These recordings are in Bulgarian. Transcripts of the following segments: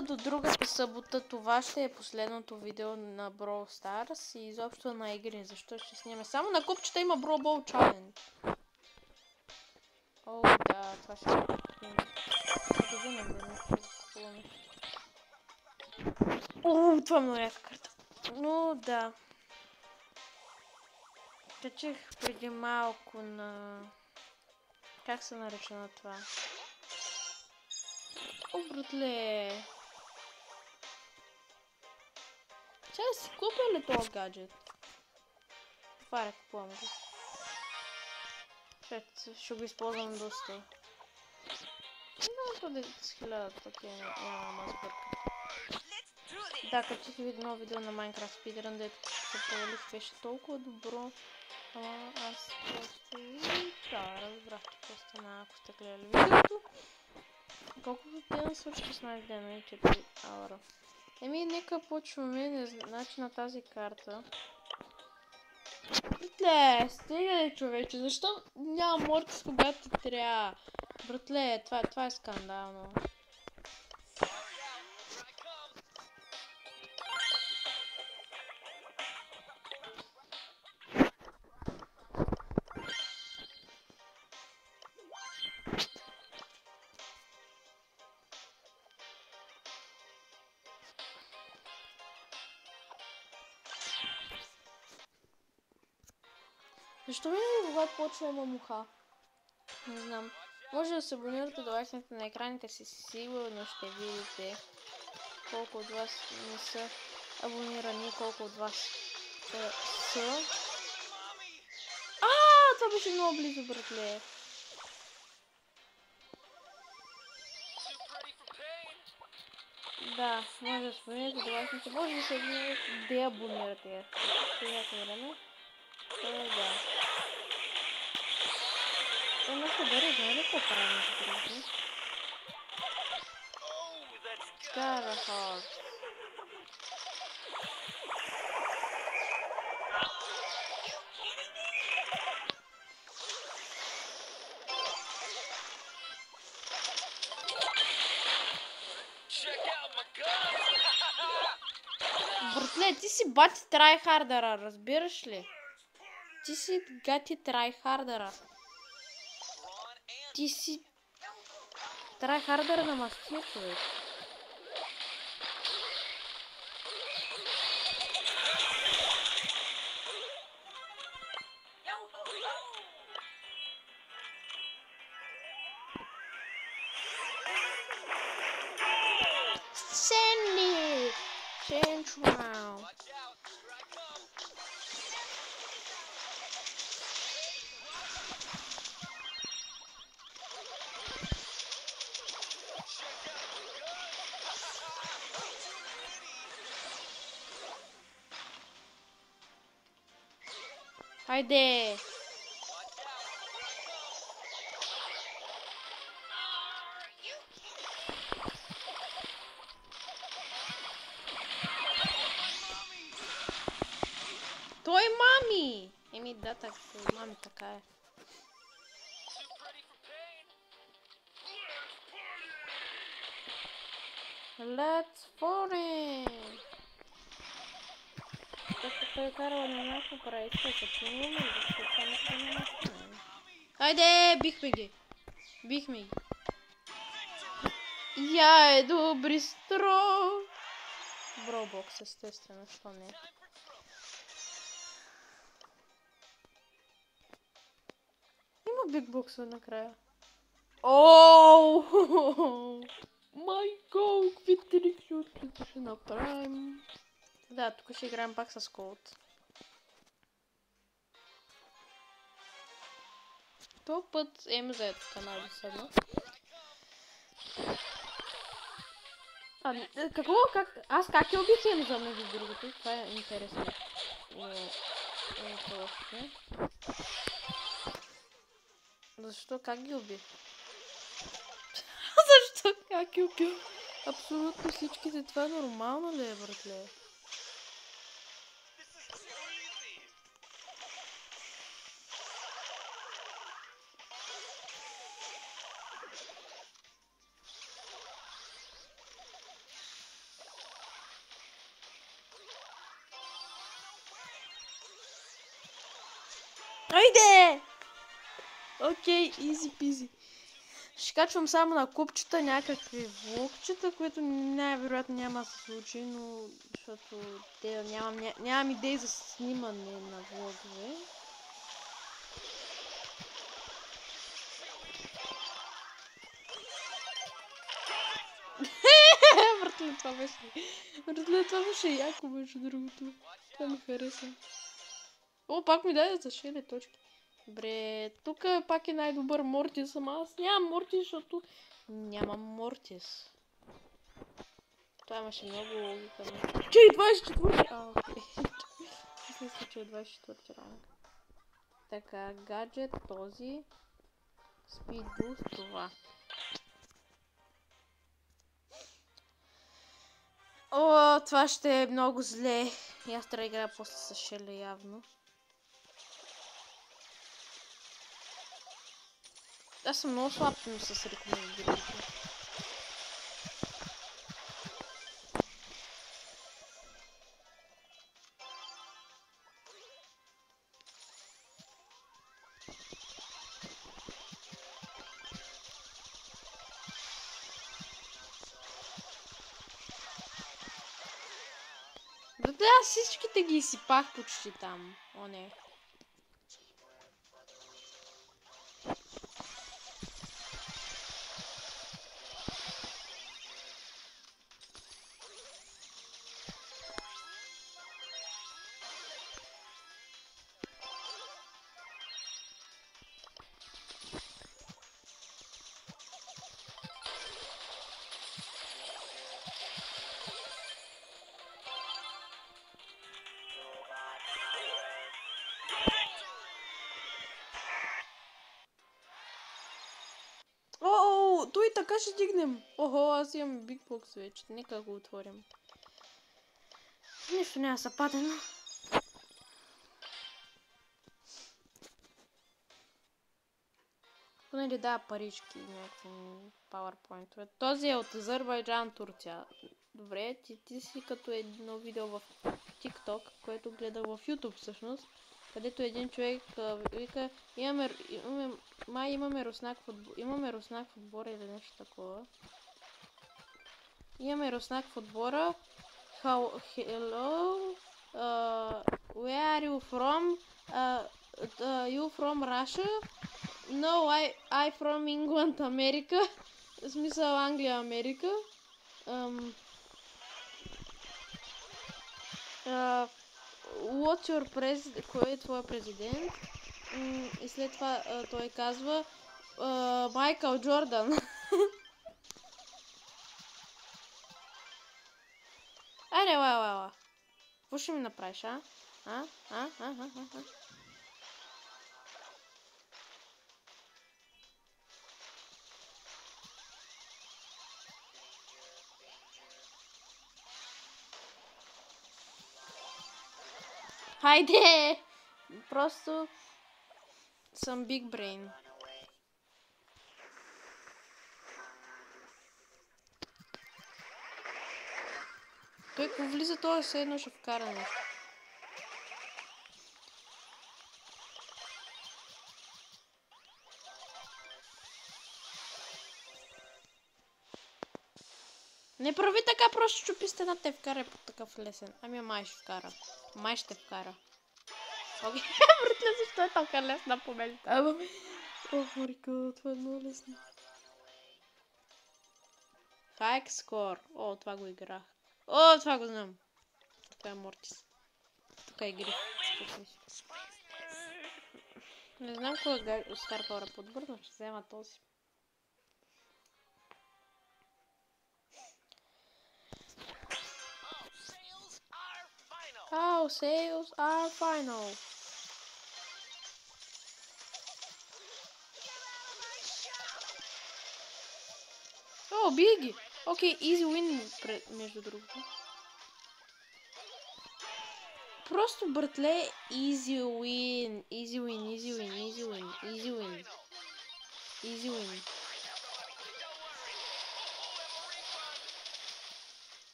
събота до другата събота това ще е последното видео на Brawl Stars и изобщо на игри, защо ще снимаме. Само на купчета има Brawl Ball Challenge. О, да, това ще е. Ще го вземем да не купуваме. О, това е много яка карта. Но да. Качих преди малко на... Как се нарича на това? О, братле! Чай да си купя ли този гаджет? Това купувам го. Ще го използвам доста. Но по 10,000 такива няма сбърка. Да, качих едно видео на Minecraft Speedrun, дето се провалих, беше толкова добро. Ама аз просто... Да, разбрах, че какво стана, ако сте гледали видеото. Колкото те на свърши 16 дена и 4 аура. Еми, нека почваме, значи на тази карта. Братле, стига човече, защо няма мортис, когато трябва? Братле, това е скандално. Защо винаги когато почва има муха? Не знам. Може да се абонирате, да лайкнете на екраните си, сигурно ще видите колко от вас не са абонирани, колко от вас са. Това беше много близо, братле. Да, може да се абонирате, да лайкнете, може да се деабонирате. Приятно време. Да. Това нещо дари, знае ли какво правим за други? Скара хорс. Братле, ти си бати трайхардъра, разбираш ли? Ти си гати трайхардъра. Ти си трайхардъра на мастия, човек. Sandy! Central! Хайде! Той мами! Еми да, так, мами така е. Let's party! Като той карала на някакво правителство, почему ме, защото това нещо няма стане. Хайде, бихме ги! Бихме ги! Я е добри стро! Бробокс, естествено, що не. Има бигбокса накрая. Ооо! Майко, какви трикси ще направим? Да, тук ще играем пак с Колт. То път МЗ канал седна. Какво? Аз как я убих МЗ между другото? Това е интересно. Защо? Как ги убих? Защо? Как ги убих? Абсолютно всичките. Това нормално ли е, братле? Айде! Окей, изи пизи. Ще качвам само на купчета някакви влогчета, които най-вероятно няма да се случи, но защото нямам идеи за снимане на влогове. Братле, това беше яко, между другото. Това ми хареса. О, пак ми даде за 6 точки. Добре, тук пак е най-добър Мортис, ама аз нямам Мортис, защото нямам Мортис. Това имаше много логика. Че и 24! Окей. Мисля, че е 24 ранг. Така, гаджет, този. Speed boost, това. О, това ще е много зле. И аз трябва да играя после с Шели явно. Аз съм много слаб с рекомендирането. Да, всичките ги изсипах почти там. О, не. О, той така ще дигнем. Охо, аз имам Big Box вече. Нека го отворим. Нищо няма западено. Поне ли дава парички и някакви PowerPoint. Този е от Азербайджан, Турция. Добре, ти си като едно видео в TikTok, което гледа в YouTube всъщност. Където един човек вика, имаме руснак в отбора или нещо такова. Имаме руснак в отбора. Hello, where are you from? You from Russia? No, I from England, America. В смисъл Англия, Америка. What's your president? Кой е твой президент? И след това той казва Майкъл Джордан. Айде, ела. Какво ще ми направиш, а? Хайде! Просто съм big brain. Той ако влиза, той все едно ще вкара нещо. Не прави така, просто чупи стената и вкара по такъв лесен. Ами май ще вкара. Май ще вкара. Окей, братле, защо е толкова лесна победата? Ох, Марика, това е много лесно. Хайк скор. О, това го играх. О, това го знам. Това е Мортис. Тук е гриф. Не знам кой е Star Power подбор, но ще взема този. Our sales are final. О, Биги! Окей, easy win между другото. Просто, братле, easy win.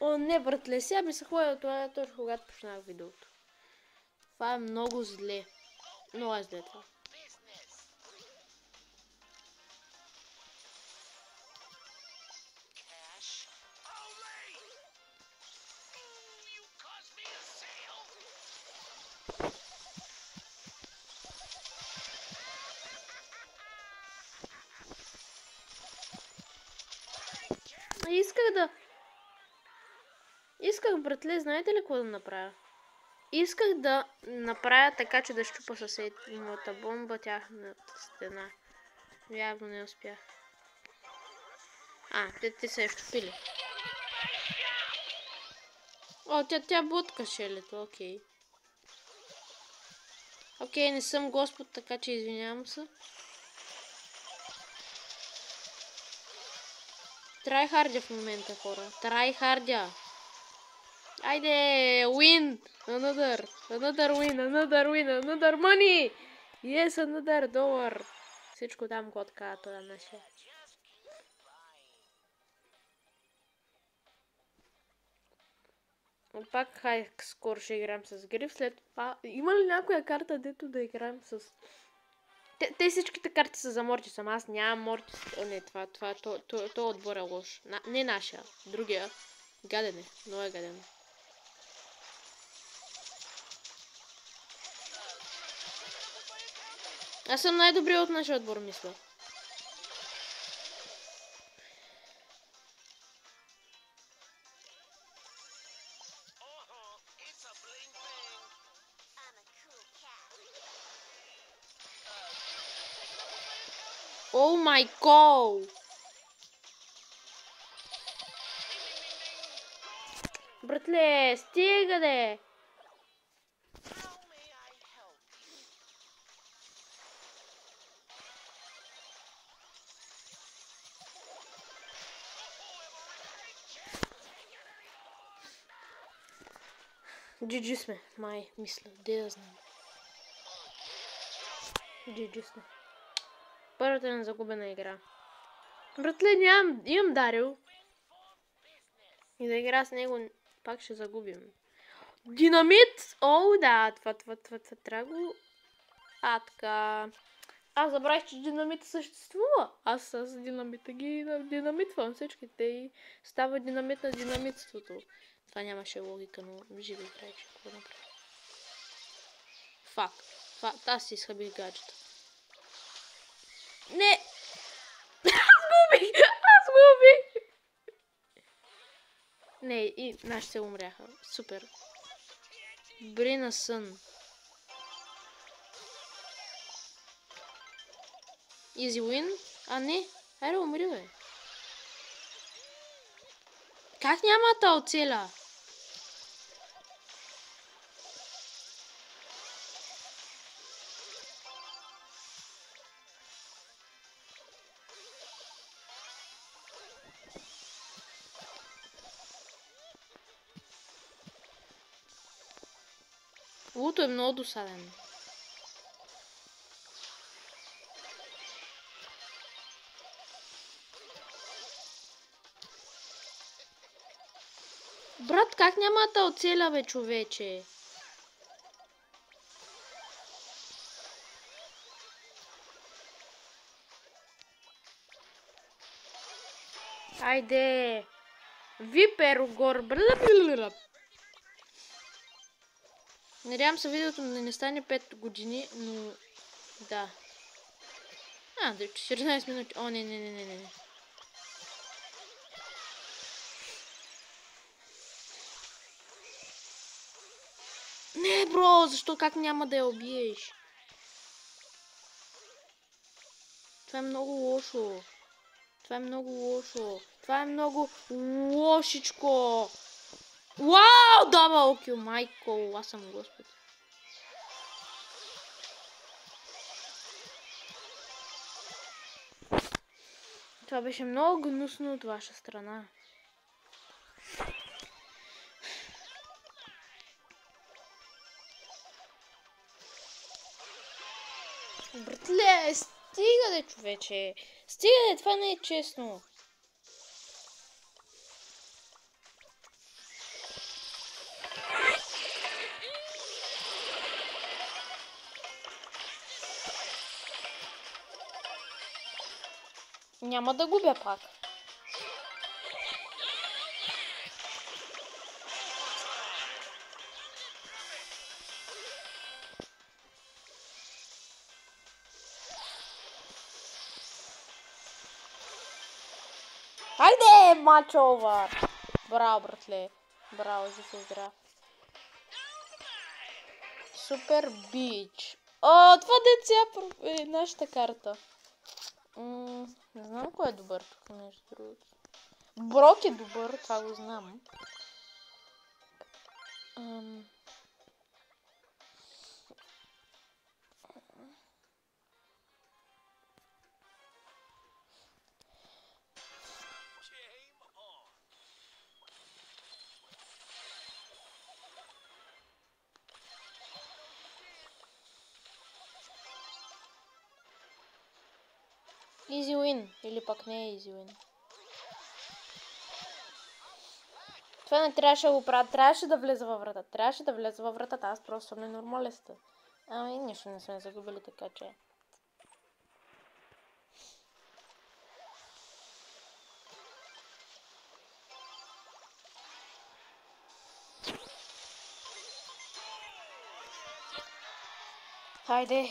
О, не, братле, сега ми се ходя от това, точно когато почнах видеото. Това е много зле. Много е зле това. Исках, братле, знаете ли какво да направя? Исках да направя така, че да щупа съседната бомба тяхната стена. Явно не успях. Те се е щупили. О, тя буткаше ли то? Окей. Окей, не съм Господ, така че извинявам се. Трайхардя в момента, хора. Трайхардя. Айде, win! Another win, another money! Yes, another dollar! Всичко там го отказа това нашия. Пак скоро ще играем с Гриф, след това... Има ли някоя карта, дето да играем с... Те всичките карти са за Мортисъм, аз нямам Мортис... Не, това отбор е лош. Не нашия, другия. Гаден е, много е гаден. Аз съм най-добрият от нашия отбор, мисля. О май гол! Братле, стига де! GG сме, май, мисля, де да знам. GG сме. Първата не загубена игра. Братле, имам Дарио. И да игра с него, пак ще загубим. Динамит! О, да, това трябва го... така. Аз забравих, че динамита съществува. Аз с динамита ги динамитвам всичките и става динамит на динамитството. Това нямаше логика, но живи играйче. Какво направи? Фак. Аз си изхъбих гаджета. Не! Аз губих! Не, и нашите умряха. Супер. Брина сън. Easy win? Не. Айде умри, бе. Как няма да оцеля? Луто е много досаден. Брат, как няма да оцеля, бе, човече? Айде! Виперогор! Надявам се видеото да не стане 5 години, но... Да. Да, 14 минути. О, не. Не, бро, защо как няма да я убиеш? Това е много лошо. Това е много лошичко. Вау, дабъл кил, майко, аз съм Господ. Това беше много гнусно от ваша страна. Братле, стига де, човече. Стига де, това не е честно. Няма да губя пак. Хайде, матч овър! Браво, братле. Браво, за се здрав. Супер бич. О, това деца е нашата карта. Не знам кой е добър тук, между другото. Брок е добър, това го знам. Easy win. Или пък не е easy win. Това не трябваше да го правя. Трябваше да влезе във врата. Трябваше да влезе във вратата. Аз просто съм ненормалиста. Ами нищо не сме загубили, така че. Хайде.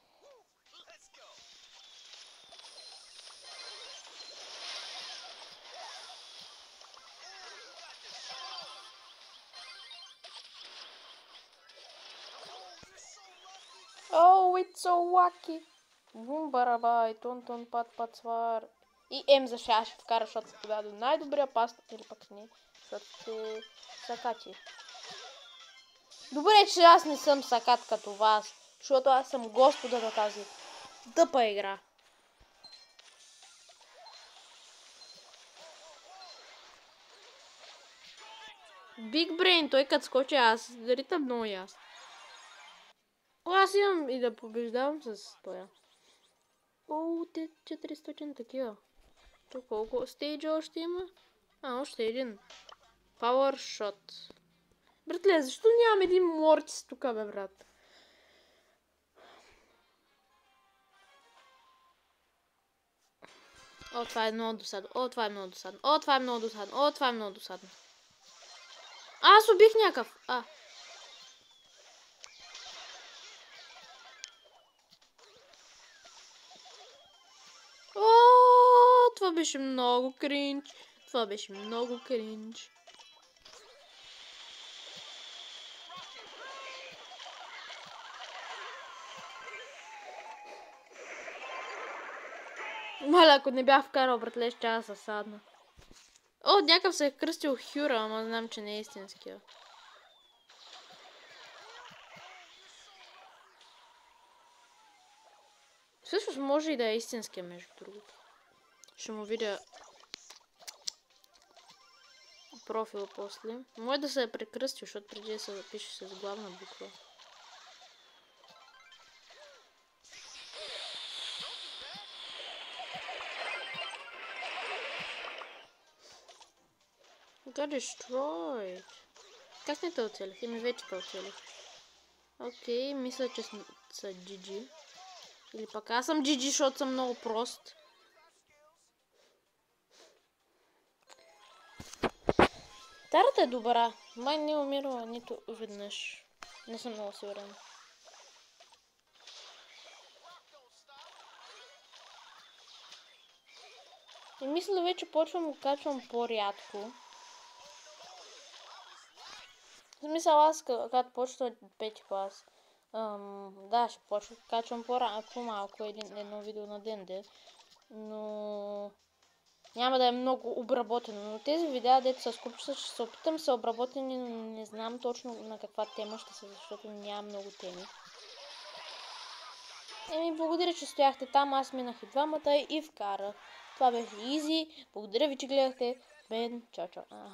Oh, it's so wacky. Бум, барабай, тон, пат, свар. И М за сега ще вкара, защото се подаде най-добрия пас, или пък не, защото се сакачи. Добре, че аз не съм сакат като вас, защото аз съм господа на тази тъпа игра. Big Brain, той като скочи аз, ритам много ясно. Аз имам и да побеждавам с тоя. О, те 400 такива. То колко стейджа още има? Още един. Power Shot. Братле, защо нямам един мортис тук, бе, брат? О, това е много досадно. О, това е много досадно. О, това е много досадно. О, това е много досадно. Аз убих някакъв. О, това беше много кринч. Това беше много кринч. Маля, ако не бях вкарал, братле, ще аз съсадна. О, някакъв се е кръстил Хюра, ама знам, че не е истинския. Всъщност може и да е истинския, между другото. Ще му видя профила после. Може да се е прекръстил, защото преди да се запише с главна буква. Got destroyed. Как не те оцелих? Еми вече те оцелих. Окей, мисля, че са GG. Или пък аз съм GG, защото съм много прост. Тарата е добра. Май не е умирала нито веднъж. Не съм много сигурен. И мисля, вече почвам да качвам по-рядко. В смисъл, аз когато почва 5 клас, да, ще почва да качвам по-малко едно видео на ден, но няма да е много обработено. Но тези видеа, дето се скупчат, ще се опитам са обработени, но не знам точно на каква тема ще са, защото няма много теми. Благодаря, че стояхте там, аз минах и двамата и вкарах. Това беше изи. Благодаря ви, че гледахте. Бен, чао.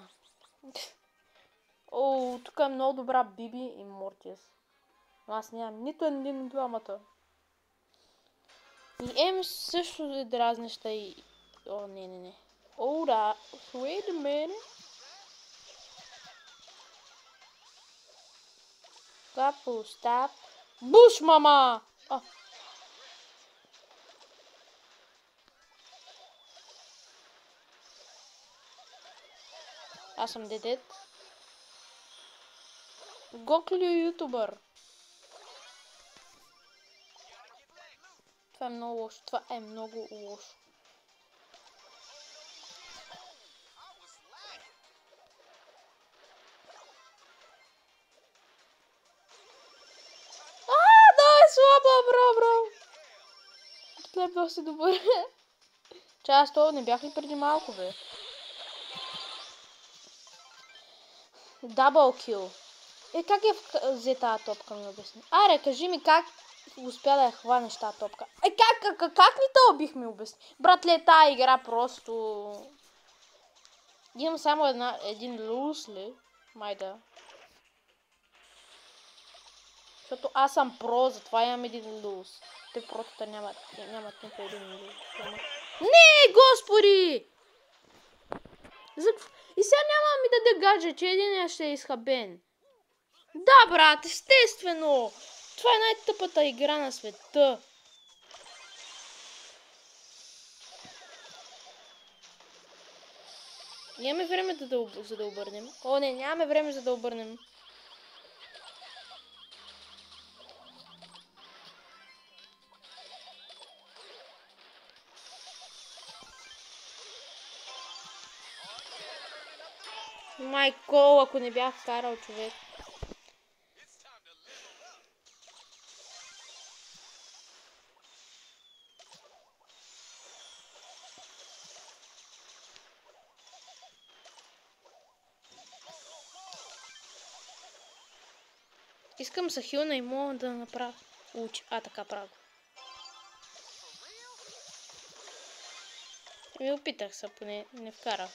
О, тук е много добра Биби и Мортис. Но аз нямам нито един от двамата. И Ем също е дразнеща и... О, не. О, да. Wait a minute. Капу, стап. Буш, мама! Аз съм дедет. Гоклю ютубър. Това е много лошо. Това е много лошо. Да, е слаба, бро. След доста добър. Аз това не бях ли преди малко, бе? Дабъл кил. Как взе тази топка, ми обясни? Аре, кажи ми как успя да я хванеш тази топка. Как ли то бих ми обясни? Братле, тази игра просто... Имам само един луз ли? Май да. Защото аз съм про, затова имам един луз. Те протата нямат нито един луз. Не, господи! И сега няма ми даде гадже, че един ще е изхабен. Да, брат, естествено! Това е най-тъпата игра на света. Нямаме време за да обърнем. О, не, нямаме време за да обърнем. Майко, ако не бях карал, човек. Искам са хилна и мога да направя. Така правя. Опитах се, поне не вкарах.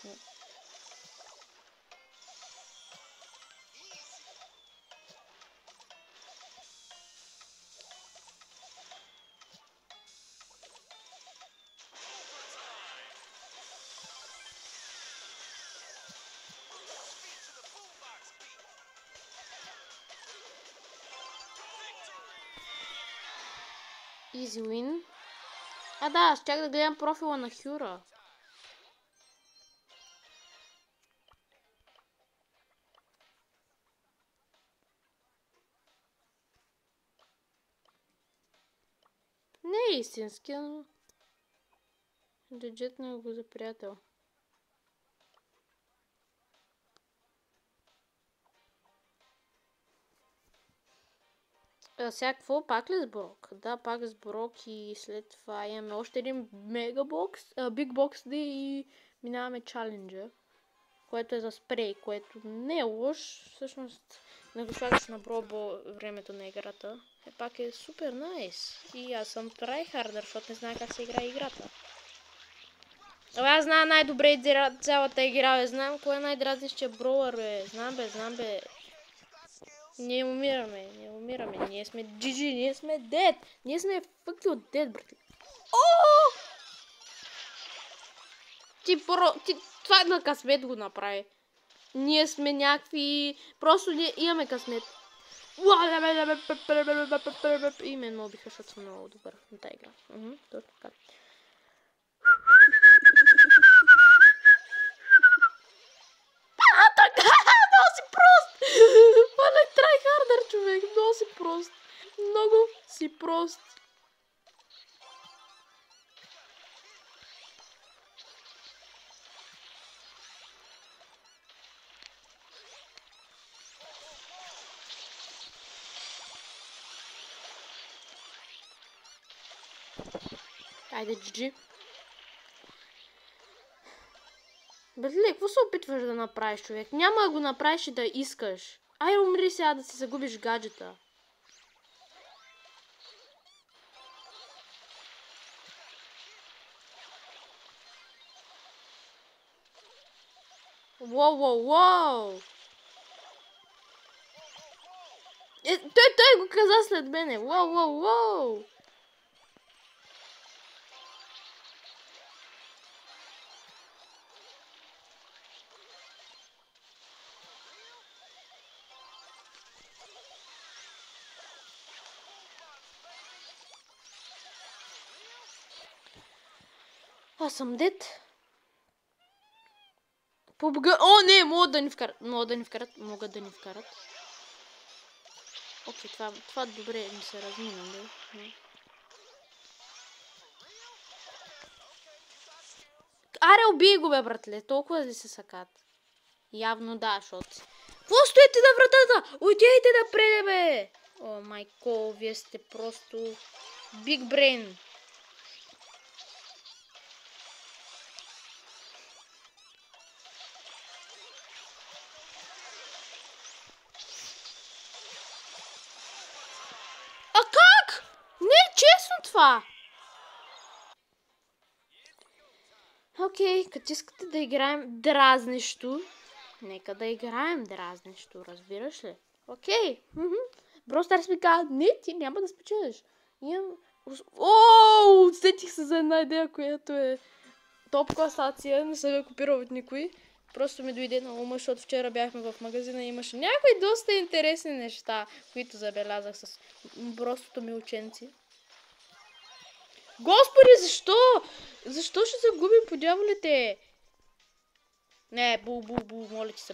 Easy win. Да, аз чак да гледам профила на Хюра. Не е истински, но... Деджет не го за приятел. Сега какво? Пак ли с Брок? Да, пак с Брок и след това имаме още един мегабокс, биг бокс и минаваме чаленджа, което е за спрей, което не е лош. Всъщност, не го слагаш на бробо времето на играта. Пак е супер найс. И аз съм трайхардър, защото не знае как се играе играта. Аз знам най-добре цялата игра, бе. Знам кой е най-дразнищия броуър, бе. Знам, бе. Не умираме. Ние сме GG, ние сме dead. Ние сме fuck you dead, брат. Това на късмет го направи. Ние сме някакви... Просто ние имаме късмет. И мен ме убиха, защото съм много добър на тази игра. Точно така. Така! Много си прост! Пълен трайхардър, човек. Много си прост. Много си прост. Айде, GG. Бе, какво се опитваш да направиш, човек? Няма да го направиш и да искаш. Ай, умри сега да си загубиш гаджета. Воу! Той го каза след мене. Воу! Аз съм дед. О, не, могат да ни вкарат. Могат да ни вкарат. Окей, това добре ми се размина, да? Аре, убий го, бе, братле. Толкова ли се сакат? Явно да, защото си. Какво стоите на вратата? Отидете напред, бе! О, майко, вие сте просто... Big brain. А как? Не е честно това. Окей, като искате да играем дразнещо, нека да играем дразнещо, разбираш ли? Окей. Brawl Stars ми казва, не, ти няма да спечелиш. Ооо, сетих се за една идея, която е топ класация, не съм я копирал от никой. Просто ми дойде на ума, защото вчера бяхме в магазина и имаше някои доста интересни неща, които забелязах с простото ми ученци. Господи, защо? Защо ще загубим по дяволите? Не, моля ти се,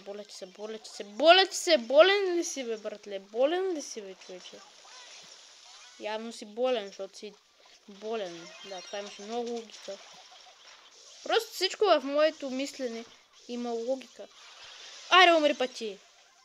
болен ли си, бе, братле? Болен ли си, бе, човече? Явно си болен, защото си болен. Да, това имаше много логика. Просто всичко в моето мислене има логика. Айде, умри пъти!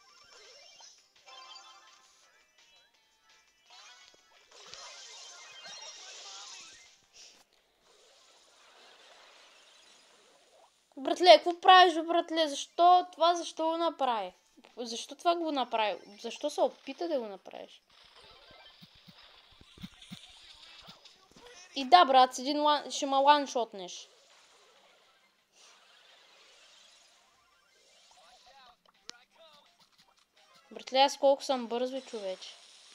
Братле, какво правиш, братле? Защо го направи? Защо това го направи? Защо се опита да го направиш? И да, брат, с един ще ма ланшотнеш. Братле, аз колко съм бърз, бе, човече.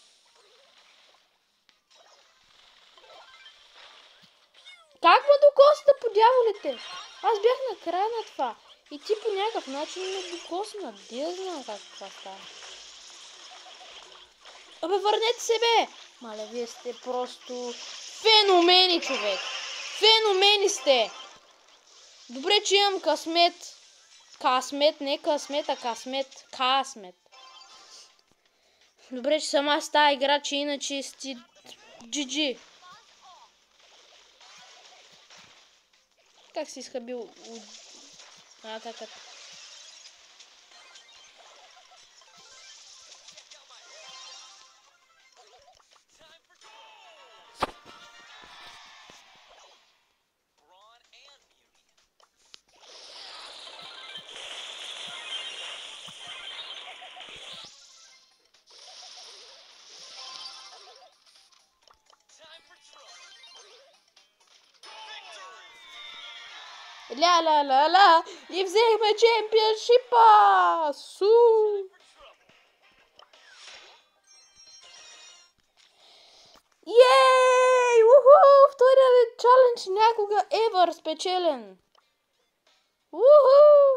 Как ме докосна по дяволите? Аз бях на края на това. И ти по някакъв начин ме докосна. Де знам как това става. Абе, върнете се, бе! Мале, вие сте просто феномени, човек. Феномени сте. Добре, че имам късмет. Късмет, не късмет, а късмет. Късмет. Добре, че съм аз тази игра, че иначе сте GG. Как си изхабил атаката? Ля-ля-ля-ля! И взехме чемпионшипа! Су! Ей! Уху! Вторият чалендж някога ever спечелен! Уху!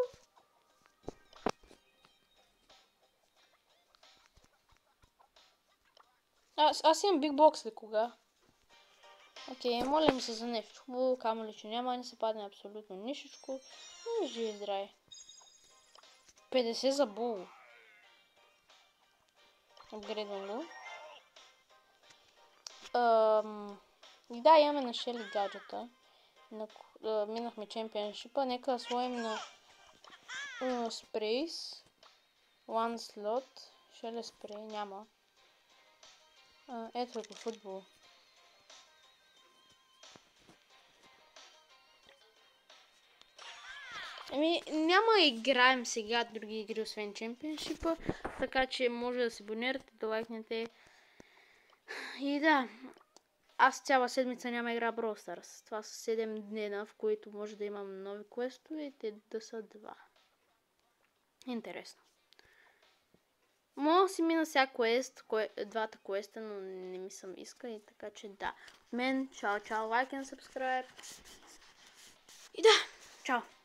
Аз имам Big Box ли кога? Окей, моля ми се за нещо хубаво, камо ли че няма, не се падне абсолютно нишичко. Но живи здраве. 50 за Бул. Апгрейдвам го. И да, имаме на Шели гаджета. Минахме чемпионшипа. Нека да сложим на спрейс. One slot. Шели спрей, няма. Ето по футбол. Няма играем сега други игри, освен чемпионшипа, така че може да се абонирате, да лайкнете. И да, аз цяла седмица няма игра Brawl Stars. Това са 7 днена, в които може да имам нови квестове и те да са 2. Интересно. Мога да си мина сега квест, двата квеста, но не ми съм иска и така че да. Мен, чао, лайк и subscribe. И да, чао.